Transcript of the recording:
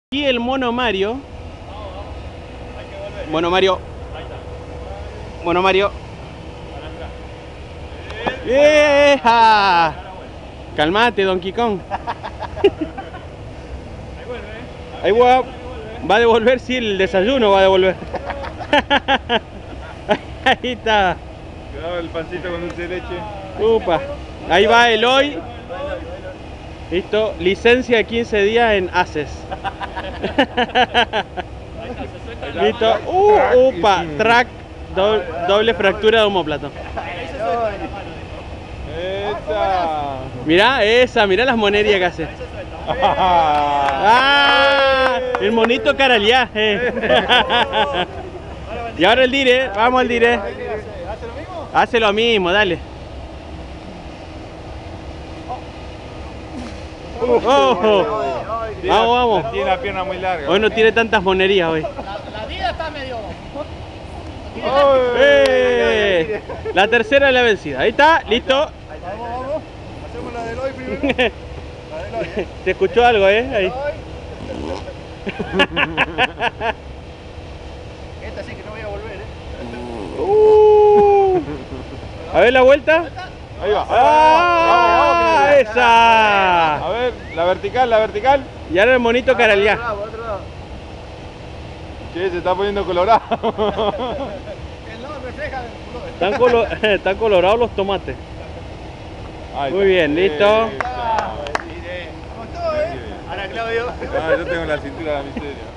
Y el mono Mario. Mono Mario. Mono Mario. ¡Eja! Calmate, Donkey Kong. Ahí va a devolver, sí, el desayuno va a devolver. Ahí está. Cuidado el pancito con dulce de leche. Upa. Ahí va Eloy. Listo, licencia de 15 días en ACES. Listo. Upa, track, doble fractura de omóplato. Mirá esa, mirá las monerías que hace. ¡Ah! El monito caraliá. Y ahora el dire, vamos al dire. Hace lo mismo, dale. Vamos. Tiene la pierna muy larga. Hoy no tiene tantas monerías hoy. La vida está medio... La tercera es la vencida. Ahí está, listo. Vamos. Hacemos la de Eloy primero. La de Eloy, ¿Se escuchó algo, ahí? Esta sí que no voy a volver, A ver la vuelta. Ahí va. ¡Ah! ¡Esa! A ver, la vertical. Y ahora el monito caraliá. Otro lado. Che, se está poniendo colorado. El no refleja el color. Están colorados los tomates. Ahí Muy está. bien, listo. Vamos todo, Ahora Claudio. Yo tengo la cintura de la miseria.